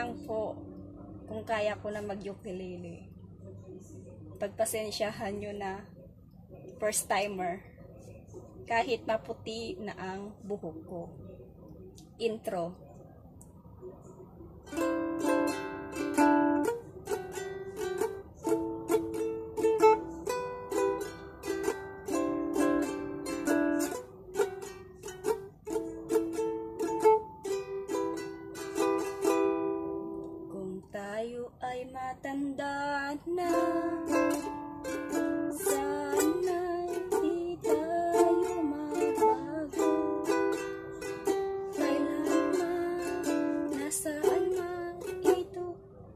lang po kung kaya ko na mag-ukulele. Pagpasensyahan nyo na, first timer. Kahit maputi na ang buhok ko. Intro. Tayo ay matanda na, sana di tayo magbago. Kailan man, nasaan man, ito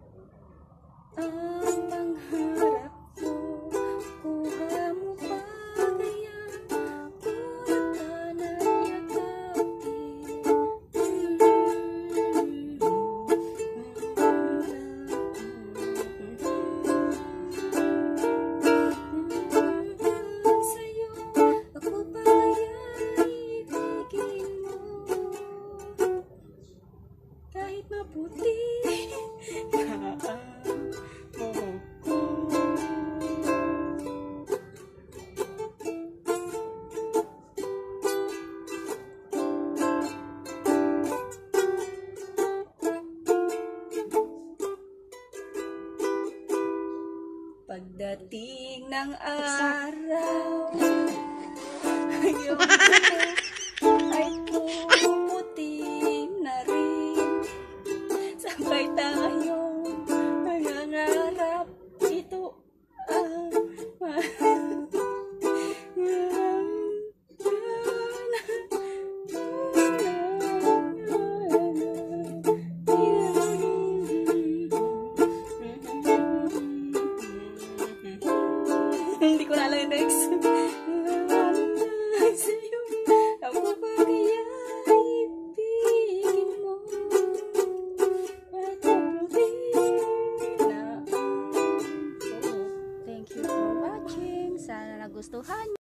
ang pangarap ko. Kuha mo pa kaya, tulad ka na yakapin. Kahit maputi na ang buhok ko. Pagdating ng araw, yung buhok ay pumuputi na rin. Sabay tayong mangangarap, ito ang hindi ko na alam yung next. Sa'yo, ako pa kaya ibigin mo. Thank you for watching. Sana nagustuhan.